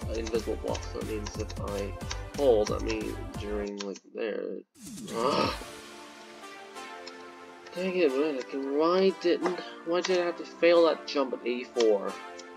invisible block, so that means if I hold, that means during, like, there. Dang it, man, why did I have to fail that jump at 84?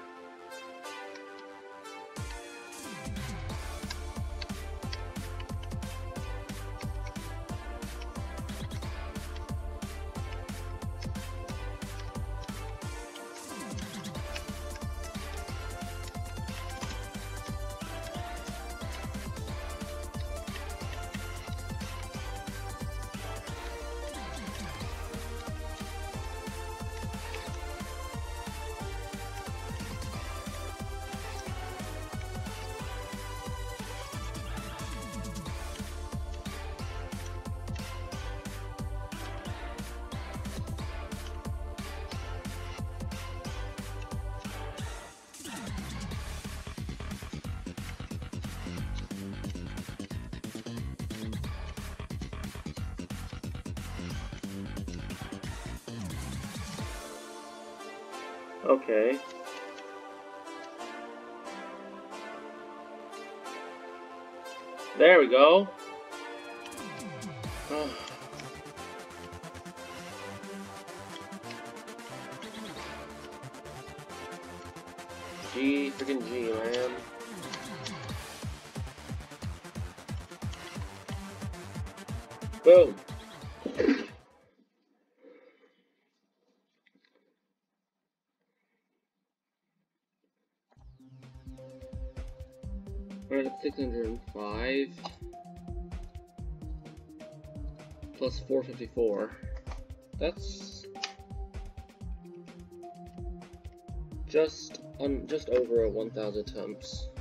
Okay. There we go. G, freaking G, man. Boom. We're at 605 plus 454. That's just over 1,000 attempts.